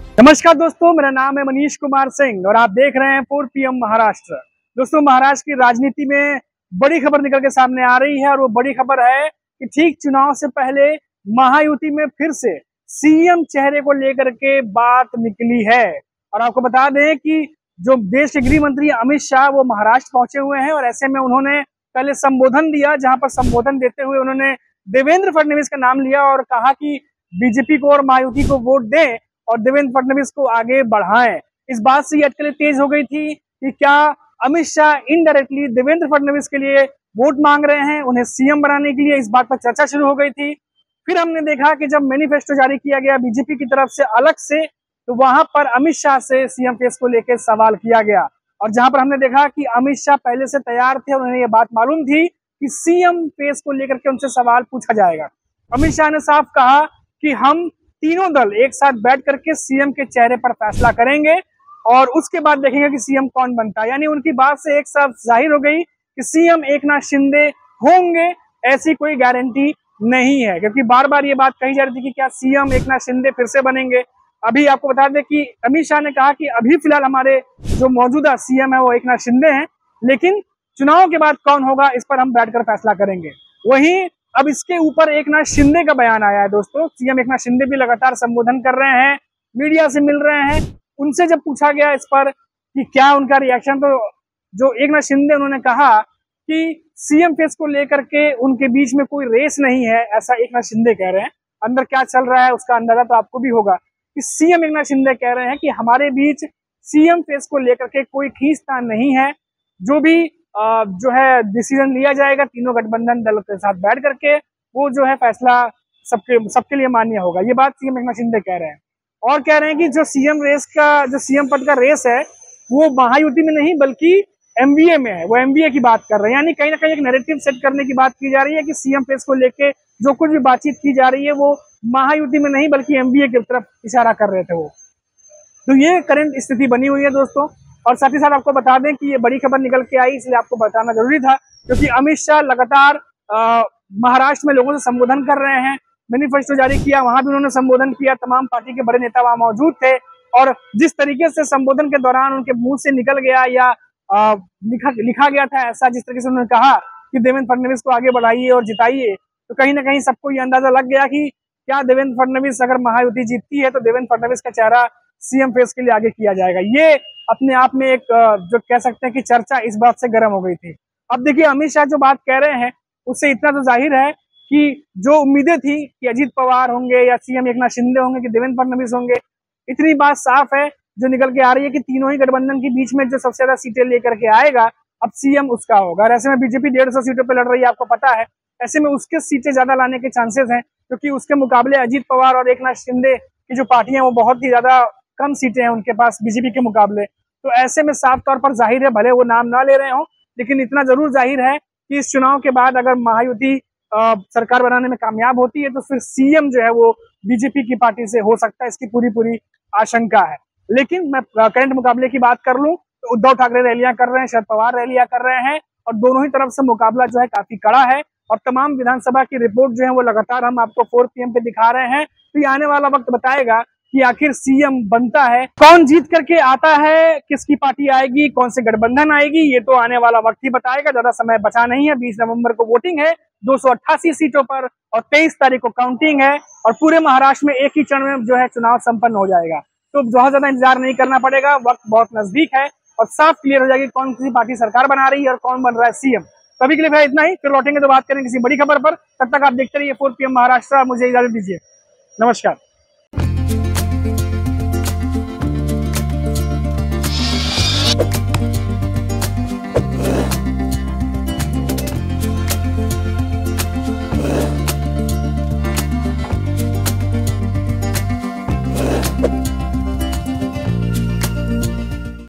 नमस्कार दोस्तों, मेरा नाम है मनीष कुमार सिंह और आप देख रहे हैं 4 PM महाराष्ट्र। दोस्तों, महाराष्ट्र की राजनीति में बड़ी खबर निकल के सामने आ रही है और वो बड़ी खबर है कि ठीक चुनाव से पहले महायुति में फिर से सीएम चेहरे को लेकर के बात निकली है। और आपको बता दें कि जो देश के गृह मंत्री अमित शाह वो महाराष्ट्र पहुंचे हुए हैं और ऐसे में उन्होंने पहले संबोधन दिया, जहां पर संबोधन देते हुए उन्होंने देवेंद्र फडणवीस का नाम लिया और कहा कि बीजेपी को और महायुति को वोट दें और देवेंद्र फडणवीस को आगे बढ़ाएं। इस बात से ये अटकलें तेज हो गई थी कि क्या अमित शाह इनडायरेक्टली देवेंद्र फडणवीस के लिए वोट मांग रहे हैं, उन्हें सीएम बनाने के लिए। इस बात पर चर्चा शुरू हो गई थी। फिर हमने देखा कि जब मैनिफेस्टो जारी किया गया बीजेपी की तरफ से अलग से, तो वहां पर अमित शाह से सीएम फेस को लेकर सवाल किया गया और जहां पर हमने देखा कि अमित शाह पहले से तैयार थे और उन्हें यह बात मालूम थी कि सीएम फेस को लेकर के उनसे सवाल पूछा जाएगा। अमित शाह ने साफ कहा कि हम तीनों दल एक साथ बैठ करके सीएम के चेहरे पर फैसला करेंगे और उसके बाद देखेंगे कि सीएम कौन बनता है। यानी उनकी बात से एक साथ जाहिर हो गई कि सीएम एकनाथ शिंदे होंगे, ऐसी कोई गारंटी नहीं है, क्योंकि बार बार ये बात कही जा रही थी कि क्या सीएम एकनाथ शिंदे फिर से बनेंगे। अभी आपको बता दें कि अमित शाह ने कहा कि अभी फिलहाल हमारे जो मौजूदा सीएम है वो एकनाथ शिंदे हैं, लेकिन चुनाव के बाद कौन होगा इस पर हम बैठकर फैसला करेंगे। वहीं अब इसके ऊपर एकनाथ शिंदे का बयान आया है। दोस्तों, सीएम एकनाथ शिंदे भी लगातार संबोधन कर रहे हैं, मीडिया से मिल रहे हैं। उनसे जब पूछा गया इस पर कि क्या उनका रिएक्शन, तो जो एकनाथ शिंदे उन्होंने कहा कि सीएम फेस को लेकर के उनके बीच में कोई रेस नहीं है, ऐसा एकनाथ शिंदे कह रहे हैं। अंदर क्या चल रहा है उसका अंदाजा तो आपको भी होगा कि सीएम एकनाथ शिंदे कह रहे हैं कि हमारे बीच सीएम फेस को लेकर के कोई खींचतान नहीं है, जो भी जो है डिसीजन लिया जाएगा तीनों गठबंधन दल के साथ बैठ करके, वो जो है फैसला सबके लिए मान्य होगा। ये बात सीएम एकनाथ शिंदे कह रहे हैं और कह रहे हैं कि जो सीएम पद का रेस है वो महायुति में नहीं बल्कि एमवीए में है। वो एमवीए की बात कर रहे हैं, यानी कहीं ना कहीं एक नैरेटिव सेट करने की बात की जा रही है कि सीएम फेस को लेके जो कुछ भी बातचीत की जा रही है वो महायुति में नहीं बल्कि एमवीए की तरफ इशारा कर रहे थे वो। तो ये करंट स्थिति बनी हुई है दोस्तों। और साथ ही साथ आपको बता दें कि ये बड़ी खबर निकल के आई, इसलिए आपको बताना जरूरी था, क्योंकि अमित शाह लगातार महाराष्ट्र में लोगों से संबोधन कर रहे हैं। मैनिफेस्टो जारी किया, वहां भी उन्होंने संबोधन किया, तमाम पार्टी के बड़े नेता वहां मौजूद थे और जिस तरीके से संबोधन के दौरान उनके मुंह से निकल गया या लिखा गया था ऐसा, जिस तरीके से उन्होंने कहा कि देवेंद्र फडणवीस को आगे बढ़ाइए और जिताइए, तो कहीं ना कहीं सबको ये अंदाजा लग गया कि क्या देवेंद्र फडणवीस अगर महायुति जीतती है तो देवेंद्र फडणवीस का चेहरा सीएम फेस के लिए आगे किया जाएगा। ये अपने आप में एक जो कह सकते हैं कि चर्चा इस बात से गर्म हो गई थी। अब देखिए अमित शाह जो बात कह रहे हैं उससे इतना तो जाहिर है कि जो उम्मीदें थी कि अजीत पवार होंगे या सीएम एकनाथ शिंदे होंगे कि देवेंद्र फडणवीस होंगे, इतनी बात साफ है जो निकल के आ रही है कि तीनों ही गठबंधन के बीच में जो सबसे ज्यादा सीटें लेकर के आएगा अब सीएम उसका होगा। और ऐसे में बीजेपी 150 सीटों पर लड़ रही है, आपको पता है। ऐसे में उसके सीटें ज्यादा लाने के चांसेस हैं, क्योंकि उसके मुकाबले अजीत पवार और एकनाथ शिंदे की जो पार्टियां वो बहुत ही ज्यादा कम सीटें हैं उनके पास बीजेपी के मुकाबले। तो ऐसे में साफ तौर पर जाहिर है, भले वो नाम ना ले रहे हो, लेकिन इतना जरूर जाहिर है कि इस चुनाव के बाद अगर महायुति सरकार बनाने में कामयाब होती है तो फिर सीएम जो है वो बीजेपी की पार्टी से हो सकता है, इसकी पूरी आशंका है। लेकिन मैं करंट मुकाबले की बात कर लूं तो उद्धव ठाकरे रैलियां कर रहे हैं, शरद पवार रैलियां कर रहे हैं और दोनों ही तरफ से मुकाबला जो है काफी कड़ा है और तमाम विधानसभा की रिपोर्ट जो है वो लगातार हम आपको 4 PM पे दिखा रहे हैं। तो ये आने वाला वक्त बताएगा कि आखिर सीएम बनता है कौन, जीत करके आता है, किसकी पार्टी आएगी, कौन से गठबंधन आएगी, ये तो आने वाला वक्त ही बताएगा। ज्यादा समय बचा नहीं है, 20 नवंबर को वोटिंग है 288 सीटों पर और 23 तारीख को काउंटिंग है और पूरे महाराष्ट्र में एक ही चरण में जो है चुनाव संपन्न हो जाएगा। तो बहुत ज्यादा इंतजार नहीं करना पड़ेगा, वक्त बहुत नजदीक है और साफ क्लियर हो जाएगी कौन सी पार्टी सरकार बना रही है और कौन बन रहा है सीएम। तो अभी के लिए इतना ही, फिर लौटेंगे तो बात करेंगे किसी बड़ी खबर पर। तब तक आप देखते रहिए 4 PM महाराष्ट्र। मुझे इजाजत दीजिए, नमस्कार।